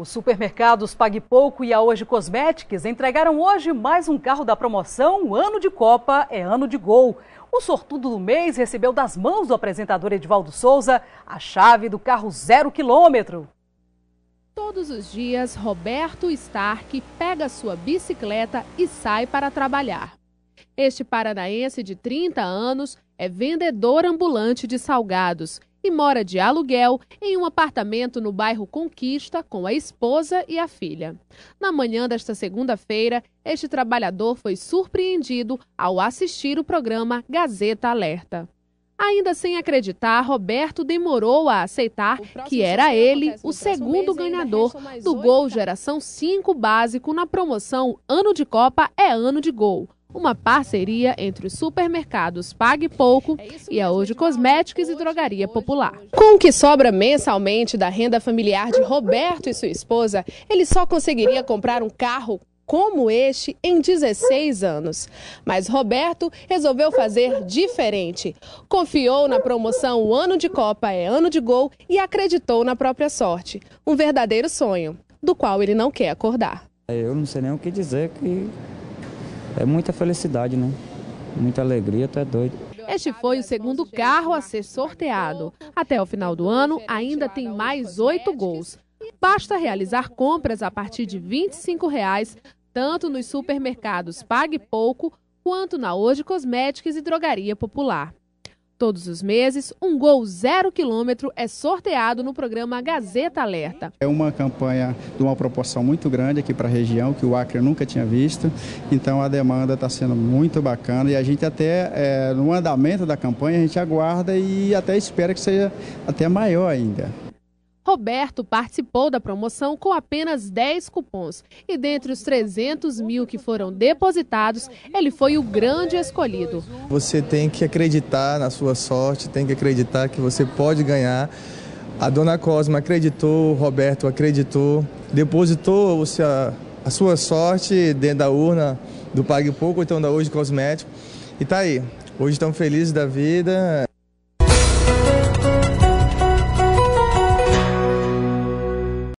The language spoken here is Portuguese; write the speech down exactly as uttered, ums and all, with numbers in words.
Os supermercados Pague Pouco e a Hoje Cosmetics entregaram hoje mais um carro da promoção Ano de Copa é Ano de Gol. O sortudo do mês recebeu das mãos do apresentador Edivaldo Souza a chave do carro zero quilômetro. Todos os dias, Roberto Stark pega sua bicicleta e sai para trabalhar. Este paranaense de trinta anos é vendedor ambulante de salgados e mora de aluguel em um apartamento no bairro Conquista com a esposa e a filha. Na manhã desta segunda-feira, este trabalhador foi surpreendido ao assistir o programa Gazeta Alerta. Ainda sem acreditar, Roberto demorou a aceitar que era ele o segundo ganhador do Gol Geração cinco básico na promoção Ano de Copa é Ano de Gol. Uma parceria entre os supermercados Pague Pouco e a Hoje Cosmetics e Drogaria Popular. Com o que sobra mensalmente da renda familiar de Roberto e sua esposa, ele só conseguiria comprar um carro como este em dezesseis anos. Mas Roberto resolveu fazer diferente. Confiou na promoção Ano de Copa é Ano de Gol e acreditou na própria sorte. Um verdadeiro sonho, do qual ele não quer acordar. Eu não sei nem o que dizer, que é muita felicidade, né? Muita alegria, tu é doido. Este foi o segundo carro a ser sorteado. Até o final do ano, ainda tem mais oito gols. Basta realizar compras a partir de vinte e cinco reais, tanto nos supermercados Pague Pouco, quanto na Hoje Cosmetics e Drogaria Popular. Todos os meses, um Gol zero quilômetro é sorteado no programa Gazeta Alerta. É uma campanha de uma proporção muito grande aqui para a região, que o Acre nunca tinha visto. Então a demanda está sendo muito bacana e a gente até, é, no andamento da campanha, a gente aguarda e até espera que seja até maior ainda. Roberto participou da promoção com apenas dez cupons e dentre os trezentos mil que foram depositados, ele foi o grande escolhido. Você tem que acreditar na sua sorte, tem que acreditar que você pode ganhar. A dona Cosma acreditou, o Roberto acreditou, depositou a sua sorte dentro da urna do Pague Pouco, então da Hoje Cosmético. E tá aí, hoje estamos felizes da vida.